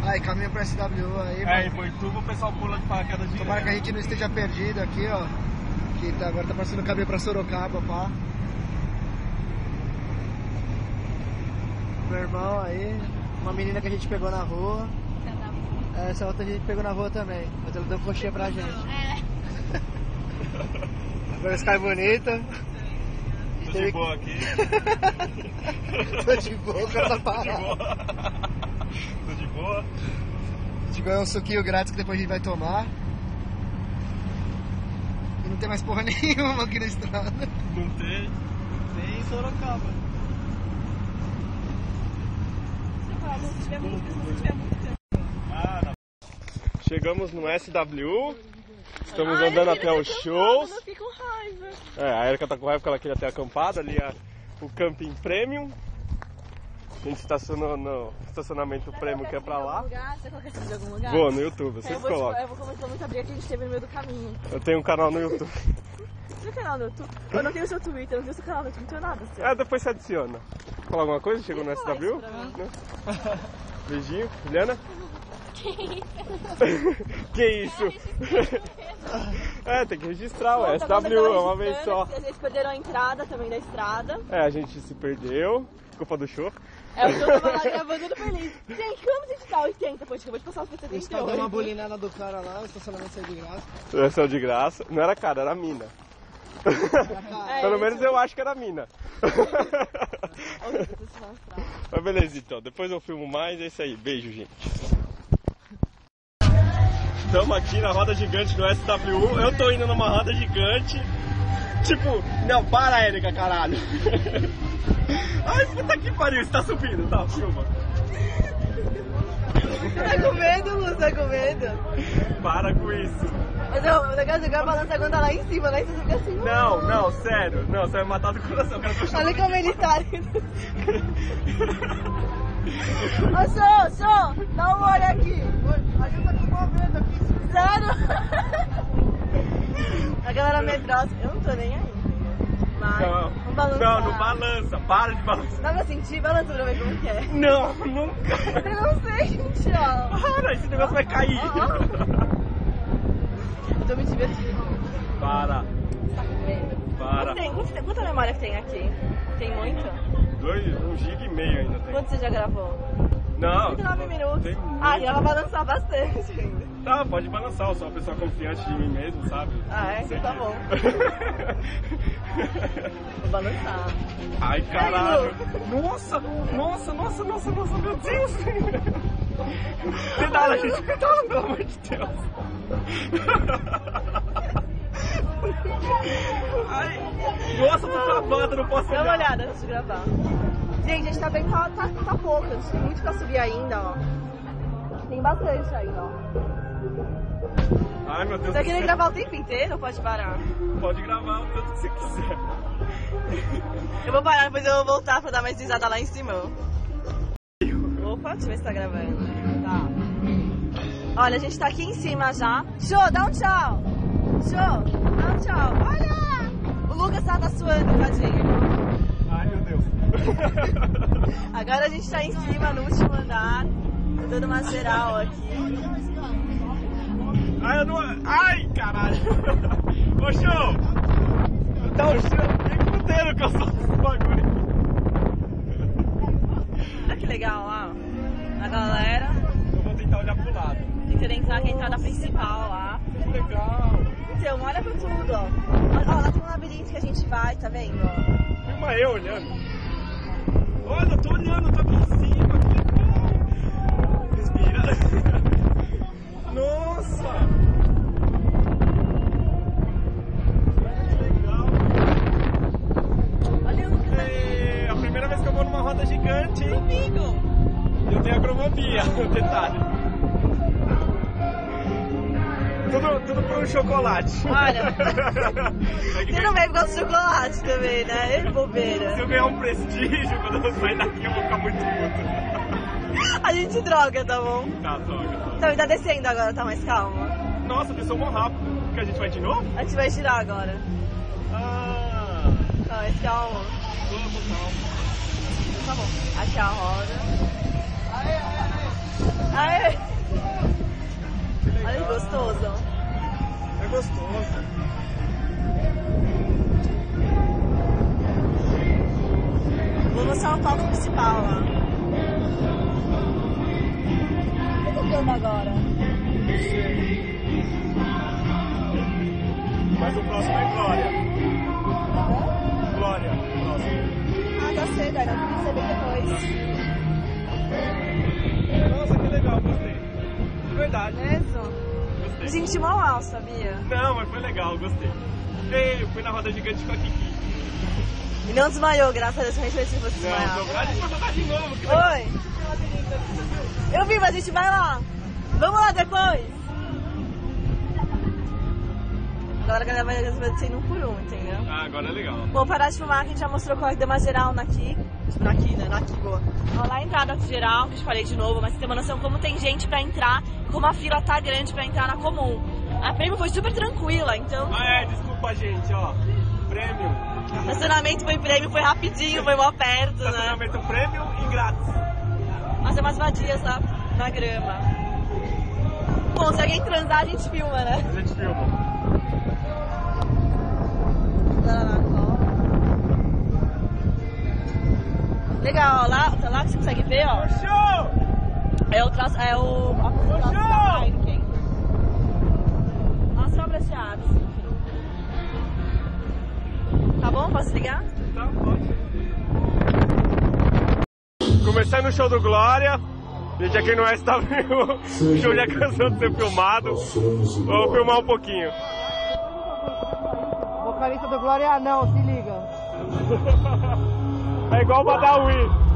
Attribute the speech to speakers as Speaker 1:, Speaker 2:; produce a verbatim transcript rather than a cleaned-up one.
Speaker 1: Aí, caminho pra S W aí.
Speaker 2: É, em Boituva o pessoal pula de paraquedas direto.
Speaker 1: Tomara que a gente não esteja perdido aqui, ó. Que tá, agora tá passando o caminho pra Sorocaba, pá. Meu irmão aí, uma menina que a gente pegou na rua. Essa outra a gente pegou na rua também, mas ela deu coxinha pra gente.
Speaker 3: É.
Speaker 1: Agora Sky bonita.
Speaker 2: Tô de boa aqui.
Speaker 1: Tô de boa, o cara tá
Speaker 2: Tô de
Speaker 1: parado.
Speaker 2: boa. Tô de boa.
Speaker 1: A gente ganhou um suquinho grátis que depois a gente vai tomar. E não tem mais porra nenhuma aqui na estrada.
Speaker 2: Não tem.
Speaker 1: Nem em Sorocaba.
Speaker 3: Se tiver muito, se tiver muito tempo.
Speaker 2: Ah, não. Chegamos no S W. Estamos
Speaker 3: Ai,
Speaker 2: andando
Speaker 3: eu
Speaker 2: até os shows.
Speaker 3: Eu fico com raiva.
Speaker 2: É, a Erika tá com raiva porque ela queria ter acampado ali, a, o Camping Premium. A gente estacionou no estacionamento Premium que é pra lá.
Speaker 3: Você coloca esse vídeo em algum lugar?
Speaker 2: Vou no YouTube,
Speaker 3: eu
Speaker 2: vocês
Speaker 3: vou, tipo,
Speaker 2: colocam.
Speaker 3: eu vou comentar muita briga que a gente teve no meio do caminho.
Speaker 2: Eu tenho um canal no YouTube.
Speaker 3: Você tem canal no YouTube? Eu não tenho o seu Twitter, eu não tenho o seu canal no YouTube, não tenho nada. Seu.
Speaker 2: Ah, depois você adiciona. Falar alguma coisa? Chegou no S W?
Speaker 3: Pra mim.
Speaker 2: Beijinho. Juliana? Que isso? É, tem que registrar, o S W é uma vez só.
Speaker 3: Eles perderam a entrada também da estrada.
Speaker 2: É, a gente se perdeu, culpa do show.
Speaker 3: É, o que eu tava lá gravando do feliz. Gente, como a gente tá oitenta, pô, eu vou te passar os P C
Speaker 1: Eles pagaram uma bulinada do cara lá, o estacionamento saiu de graça.
Speaker 2: Essa é de graça. Não era cara, era mina.
Speaker 3: É,
Speaker 2: Pelo
Speaker 3: isso.
Speaker 2: menos eu acho que era mina. Mas beleza então, depois eu filmo mais, é isso aí. Beijo, gente. Estamos aqui na roda gigante do S W. Eu tô indo numa roda gigante. Tipo, não, para, Erika, caralho. Ai, puta que pariu, você tá subindo, tá, filma.
Speaker 3: Tá com medo, Lu? Tá com medo?
Speaker 2: Para com isso.
Speaker 3: Mas eu, o negócio de balança quando tá lá em cima, lá em cima você fica assim.
Speaker 2: Não, não, sério. Não, você vai matar do coração. Eu quero que eu chame.
Speaker 3: Olha como ele tá. Ô, show, show, dá um olho aqui.
Speaker 1: Ajuda com o movimento aqui.
Speaker 3: Sério? A galera medrosa, eu não tô nem aí. Mas,
Speaker 2: Não,
Speaker 3: vamos balançar.
Speaker 2: não, não balança. Para de balançar.
Speaker 3: Dá pra sentir? Balança pra ver como que é.
Speaker 2: Não, nunca.
Speaker 3: Eu não sei, ó.
Speaker 2: Para, esse negócio vai cair.
Speaker 3: Eu tô me divertindo.
Speaker 2: Para,
Speaker 3: Tá com medo?
Speaker 2: para.
Speaker 3: Quanto tem, quanto tem- quanta memória que tem aqui? Tem muita?
Speaker 2: Dois, um giga e meio ainda tem.
Speaker 3: Quanto você já gravou?
Speaker 2: Não,
Speaker 3: vinte e nove minutos.
Speaker 2: tem muito.
Speaker 3: Ah, já vai balançar bastante ainda.
Speaker 2: Tá, pode balançar, eu sou uma pessoa confiante de mim mesmo, sabe?
Speaker 3: Ah, é?
Speaker 2: Sei
Speaker 3: Então tá
Speaker 2: que-
Speaker 3: bom. Vou balançar.
Speaker 2: Ai, caralho. Nossa, nossa, nossa, nossa, nossa, meu Deus. Pedala, gente, pedala, pelo amor de Deus. Ai, nossa, tô travando, não posso
Speaker 3: Dá uma
Speaker 2: olhar.
Speaker 3: olhada antes de gravar. Gente, a gente tá bem, tá, tá, tá pouco, a gente tem muito pra subir ainda, ó. Tem bastante ainda, ó.
Speaker 2: Ai, meu Deus
Speaker 3: Você vai
Speaker 2: do
Speaker 3: querer
Speaker 2: céu.
Speaker 3: gravar o tempo inteiro ou pode parar?
Speaker 2: Pode gravar o tanto que você quiser.
Speaker 3: Eu vou parar, depois eu vou voltar pra dar mais risada lá em cima. Opa, deixa eu ver se tá gravando. Tá. Olha, a gente tá aqui em cima já. Show, dá um tchau. Show, dá um tchau. Olha! O Lucas tá, tá suando, tadinho.
Speaker 2: Ai, meu Deus.
Speaker 3: Agora a gente tá em cima, no último andar. Tô dando uma geral aqui.
Speaker 2: Ai, eu não... Ai, caralho. Ô, show. Tá o show. Nem fuderam que eu sou desse bagulho.
Speaker 3: Olha que legal lá. A galera.
Speaker 2: Eu vou tentar olhar pro lado.
Speaker 3: Tem que entrar, que é a entrada principal lá.
Speaker 2: Que legal.
Speaker 3: Então, olha pra tudo, ó. Ó, lá tem um labirinto que a gente vai, tá vendo? Ó.
Speaker 2: Filma eu olhando. Olha, eu tô olhando, eu tô aqui em cima. Que legal. Respira. Nossa. Que legal.
Speaker 3: Olha o Lucas ali.
Speaker 2: É a primeira vez que eu vou numa roda gigante.
Speaker 3: Comigo.
Speaker 2: Eu tenho agromobia, detalhe. Tudo, tudo por um chocolate.
Speaker 3: Olha.
Speaker 2: É que
Speaker 3: Você não veio por causa do chocolate também, né? Ele bobeira.
Speaker 2: se eu ganhar um prestígio, quando eu sair daqui eu vou ficar muito puto.
Speaker 3: A gente droga, tá bom?
Speaker 2: Tá, droga.
Speaker 3: Então, tá descendo agora, tá mais calma.
Speaker 2: Nossa, pensou mó rápido. Que a gente vai de novo?
Speaker 3: A gente vai girar agora.
Speaker 2: Ah,
Speaker 3: Tá, mais calma.
Speaker 2: vamos, calma.
Speaker 3: Tá bom. Aqui é a roda. Aê!
Speaker 2: gostoso.
Speaker 3: Vou mostrar o palco principal lá. O que tá tocando agora?
Speaker 2: Mas o próximo é Glória.
Speaker 3: Aham.
Speaker 2: Glória, o próximo.
Speaker 3: Ah, tá cedo, ainda tem que saber depois.
Speaker 2: Nossa, que legal, gostei. De verdade.
Speaker 3: Mesmo?
Speaker 2: Gostei.
Speaker 3: Me senti mal, sabia?
Speaker 2: Não, mas foi legal, gostei. Ei, eu fui na roda gigante com a Kiki.
Speaker 3: E não desmaiou, graças a Deus, eu refleti você desmaiar.
Speaker 2: Não, a gente vai jogar de novo. Que legal.
Speaker 3: Oi! Eu vi, mas a gente vai lá. Vamos lá depois. Agora a galera vai descendo um por um, entendeu?
Speaker 2: Ah, agora é legal.
Speaker 3: Vou parar de filmar que a gente já mostrou qual é que deu uma geral naqui. Naqui, né? Naqui, boa. Ó, lá a entrada geral, que eu te falei de novo, mas você tem uma noção como tem gente pra entrar, como a fila tá grande pra entrar na comum. A prêmio foi super tranquila, então...
Speaker 2: Ah, é, desculpa, gente, ó. Prêmio.
Speaker 3: O estacionamento foi prêmio, foi rapidinho, foi mó perto, né?
Speaker 2: Estacionamento prêmio e grátis.
Speaker 3: Mas tem umas vadias lá na grama. Bom, se alguém transar, a gente filma, né?
Speaker 2: A gente filma.
Speaker 3: Legal, ó, lá, tá lá que você consegue ver, ó.
Speaker 2: Show!
Speaker 3: É o traço, é o... a traço da Heineken. As obras de arte. Tá bom? Posso ligar?
Speaker 2: Tá, pode. Começando o show do Glória. Gente, aqui no S W, o show já cansou de ser filmado. Vou filmar um pouquinho.
Speaker 1: Vocalista do Glória não, se liga.
Speaker 2: É igual o Badawi.